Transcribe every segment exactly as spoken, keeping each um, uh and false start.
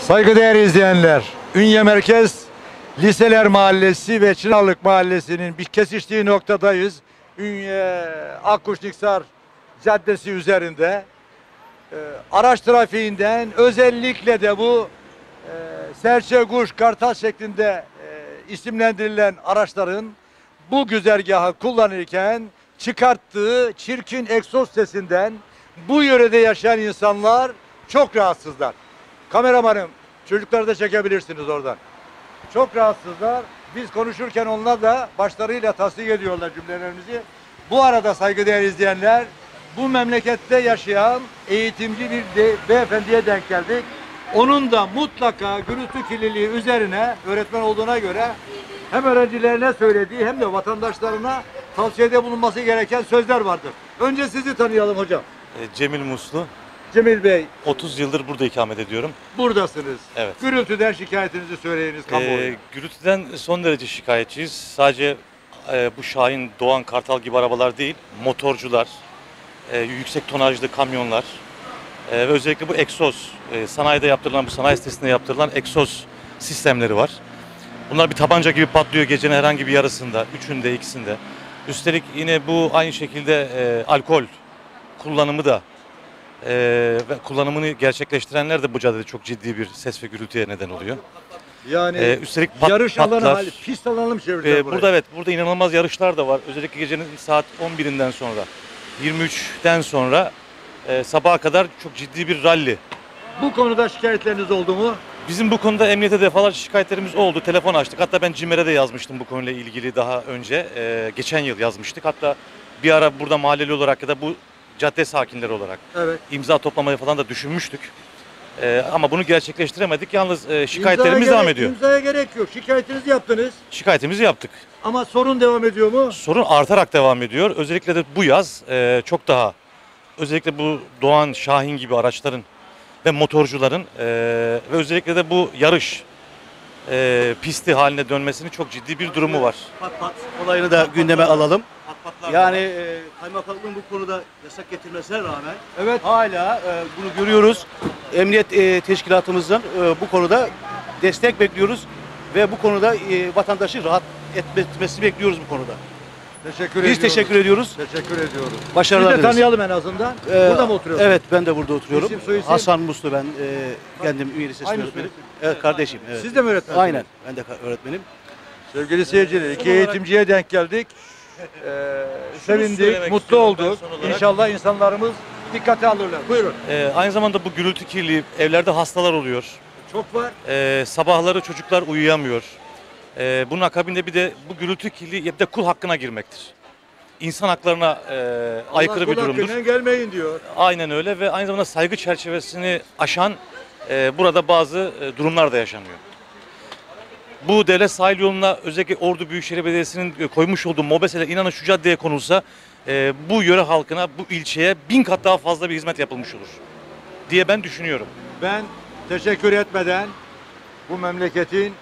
Saygıdeğer izleyenler, Ünye Merkez Liseler Mahallesi ve Çınarlık Mahallesi'nin bir kesiştiği noktadayız. Ünye Akkuşniksar Caddesi üzerinde. Ee, araç trafiğinden özellikle de bu e, serçe, kuş, kartal şeklinde e, isimlendirilen araçların bu güzergahı kullanırken çıkarttığı çirkin egzoz sesinden bu yörede yaşayan insanlar çok rahatsızlar. Kameramanım, çocukları da çekebilirsiniz oradan. Çok rahatsızlar. Biz konuşurken onlar da başlarıyla tasdik ediyorlar cümlelerimizi. Bu arada saygıdeğer izleyenler, bu memlekette yaşayan eğitimci bir de, beyefendiye denk geldik. Onun da mutlaka gürültü kirliliği üzerine, öğretmen olduğuna göre hem öğrencilerine söylediği hem de vatandaşlarına tavsiyede bulunması gereken sözler vardır. Önce sizi tanıyalım hocam. Cemil Muslu. Cemil Bey. otuz yıldır burada ikamet ediyorum. Buradasınız. Evet. Gürültüden şikayetinizi söyleyiniz kamuoyuna. Ee, gürültüden son derece şikayetçiyiz. Sadece e, bu Şahin, Doğan, Kartal gibi arabalar değil, motorcular, e, yüksek tonajlı kamyonlar e, ve özellikle bu egzoz, e, sanayide yaptırılan, bu sanayi sitesinde yaptırılan egzoz sistemleri var. Bunlar bir tabanca gibi patlıyor gecenin herhangi bir yarısında, üçünde, ikisinde. Üstelik yine bu aynı şekilde e, alkol kullanımı da e, ve kullanımını gerçekleştirenler de bu caddede çok ciddi bir ses ve gürültüye neden oluyor. Yani Ee, üstelik pat, yarış alanı, patlar. hali, pist alanı mı çevireceğiz Ee, burayı? burada evet, burada inanılmaz yarışlar da var. Özellikle gecenin saat on birinden sonra, yirmi üçten sonra e, sabaha kadar çok ciddi bir ralli. Bu konuda şikayetleriniz oldu mu? Bizim bu konuda emniyete defalarca şikayetlerimiz oldu. Telefon açtık. Hatta ben CİMER'e de yazmıştım bu konuyla ilgili daha önce. Ee, geçen yıl yazmıştık. Hatta bir ara burada mahalleli olarak ya da bu cadde sakinleri olarak Evet. imza toplamayı falan da düşünmüştük. Ee, ama bunu gerçekleştiremedik. Yalnız e, şikayetlerimiz İmzaya devam gerek, ediyor. İmzaya gerek yok. Şikayetinizi yaptınız. Şikayetimizi yaptık. Ama sorun devam ediyor mu? Sorun artarak devam ediyor. Özellikle de bu yaz e, çok daha, özellikle bu Doğan, Şahin gibi araçların ve motorcuların e, ve özellikle de bu yarış e, pisti haline dönmesinin çok ciddi bir durumu var. Pat pat olayını da gündeme alalım. Yani e, kaymakamlığın bu konuda yasak getirmesine rağmen Evet. hala e, bunu görüyoruz. Emniyet e, teşkilatımızdan e, bu konuda destek bekliyoruz ve bu konuda e, vatandaşı rahat etmesini bekliyoruz bu konuda. Teşekkür Biz ediyoruz. teşekkür ediyoruz. Teşekkür ediyoruz. Başarılar Siz de dileriz. tanıyalım en azından. Ee, Burada mı oturuyorsunuz? Evet, ben de burada oturuyorum. İsim, soyisim? Hasan Muslu ben. E, kendim Ünye Lisesi Aynı öğretmenim. soyisim. Evet, kardeşim. Evet. Siz de mi öğretmensiniz? Aynen. Ben de öğretmenim. Sevgili seyirciler, iki eğitimciye denk geldik. Ee, sevindik, söylemek mutlu istiyorum ben olduk. son olarak. İnşallah insanlarımız dikkate alırlar. Buyurun. E, aynı zamanda bu gürültü kirliliği, evlerde hastalar oluyor. Çok var. E, sabahları çocuklar uyuyamıyor. E, bunun akabinde bir de bu gürültü kirliliği bir de kul hakkına girmektir. İnsan haklarına e, aykırı bir Allah kul durumdur. hakkına gelmeyin diyor. Aynen öyle ve aynı zamanda saygı çerçevesini aşan e, burada bazı e, durumlar da yaşanıyor. Bu devlet sahil yoluna özellikle Ordu Büyükşehir Belediyesi'nin e, koymuş olduğu mobeseler inanın şu caddeye konulsa e, bu yöre halkına, bu ilçeye bin kat daha fazla bir hizmet yapılmış olur diye ben düşünüyorum. Ben teşekkür etmeden bu memleketin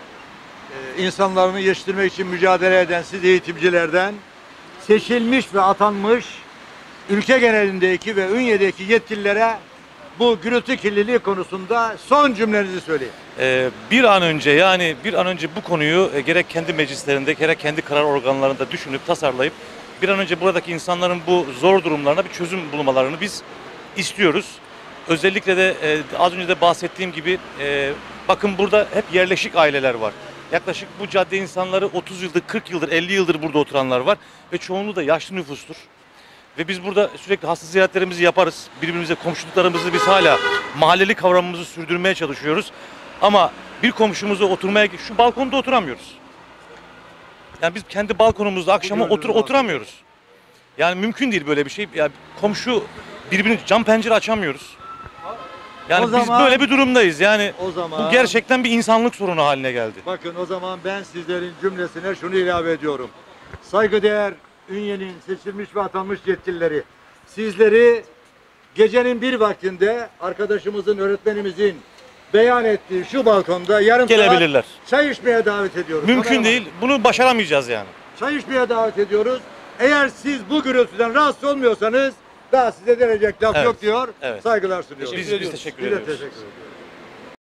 e, insanlarını yetiştirmek için mücadele eden siz eğitimcilerden seçilmiş ve atanmış ülke genelindeki ve Ünye'deki yetkililere bu gürültü kirliliği konusunda son cümlenizi söyleyin. Ee, bir an önce yani bir an önce bu konuyu e, gerek kendi meclislerinde gerek kendi karar organlarında düşünüp tasarlayıp bir an önce buradaki insanların bu zor durumlarına bir çözüm bulmalarını biz istiyoruz. Özellikle de e, az önce de bahsettiğim gibi e, bakın burada hep yerleşik aileler var. Yaklaşık bu cadde insanları otuz yıldır, kırk yıldır, elli yıldır burada oturanlar var ve çoğunluğu da yaşlı nüfustur. Ve biz burada sürekli hasta ziyaretlerimizi yaparız. Birbirimize komşuluklarımızı biz hala mahalleli kavramımızı sürdürmeye çalışıyoruz. Ama bir komşumuza oturmaya, şu balkonda oturamıyoruz. Yani biz kendi balkonumuzda akşama otur, oturamıyoruz. Yani mümkün değil böyle bir şey. Yani komşu birbirini cam pencere açamıyoruz. Yani O biz zaman- böyle bir durumdayız. Yani O zaman bu gerçekten bir insanlık sorunu haline geldi. bakın o zaman ben sizlerin cümlesine şunu ilave ediyorum. Saygıdeğer Ünye'nin seçilmiş ve atanmış yetkilileri, sizleri gecenin bir vaktinde arkadaşımızın, öğretmenimizin beyan ettiği şu balkonda yarım Gelebilirler. saat çay içmeye davet ediyoruz. Mümkün Kameraman. değil. Bunu başaramayacağız yani. Çay içmeye davet ediyoruz. Eğer siz bu gürültüden rahatsız olmuyorsanız daha size denecek laf Evet. yok diyor. Evet. Saygılar sunuyoruz. Biz, biz teşekkür Biz de ediyoruz. teşekkür ediyoruz.